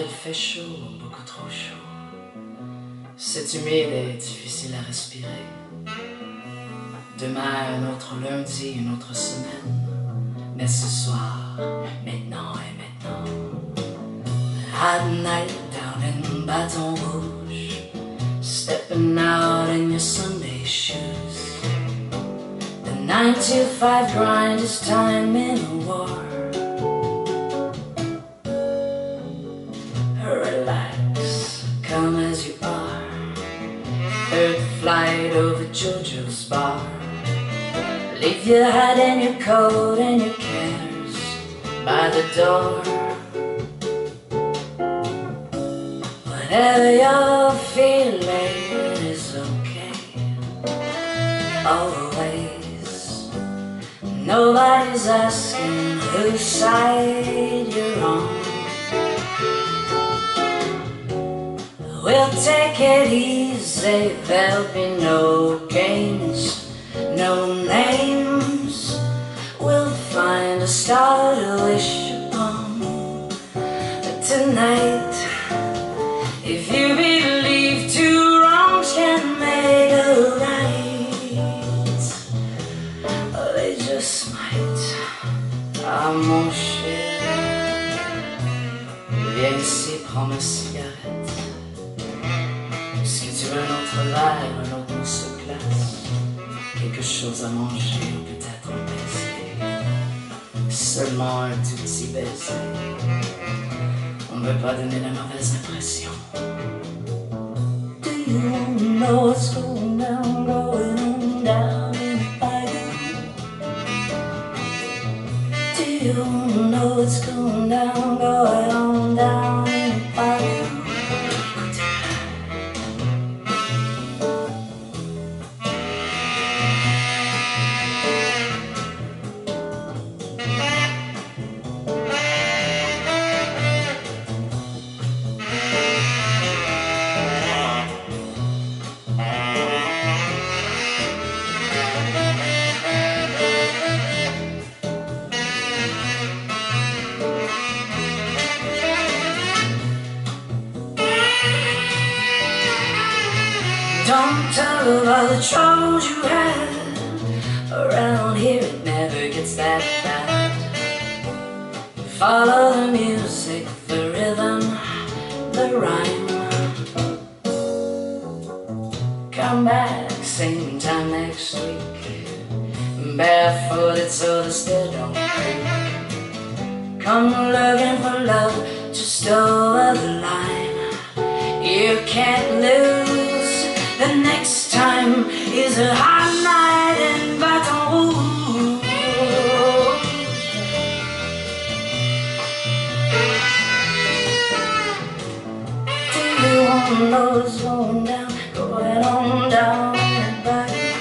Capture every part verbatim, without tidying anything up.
il fait chaud, beaucoup trop chaud. C'est humide et difficile à respirer. Demain, un autre lundi, une autre semaine. Mais ce soir, maintenant et maintenant. Hot night down in Baton Rouge, stepping out in your Sunday shoes. The nine to five grind is time in a war. Relax, come as you are. Third flight over JoJo's bar. Leave your hat and your coat and your cares by the door. Whatever you're feeling is okay, always. Nobody's asking whose side you're on. We'll take it easy, there'll be no games, no names. We'll find a star to wish upon. But tonight, if you believe two wrongs can make a right, oh, they just might. Ah mon cher, viens ici, prends ma cigarette. Est-ce que tu veux un autre verre, un autre morceau de glace, quelque chose à manger ou peut-être un baiser? Seulement un tout petit baiser. On ne veut pas donner la mauvaise impression. Do you know what's going down, going on down in the bayou? Do you know what's going down, going on down in the bayou? Don't tell about the troubles you had. Around here it never gets that bad. Follow the music, the rhythm, the rhyme. Come back same time next week, barefooted so the stair don't creak. Come looking for love just over the line. You can't lose. The next time is a hot night in Baton Rouge. Do you wanna know what's going down, going on down in the bayou?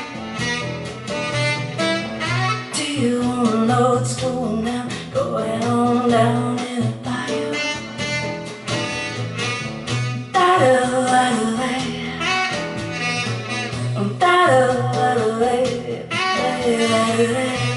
Do you wanna know what's going down, going on down in the bayou? Da-da-da-da-da. Da da da da da da da.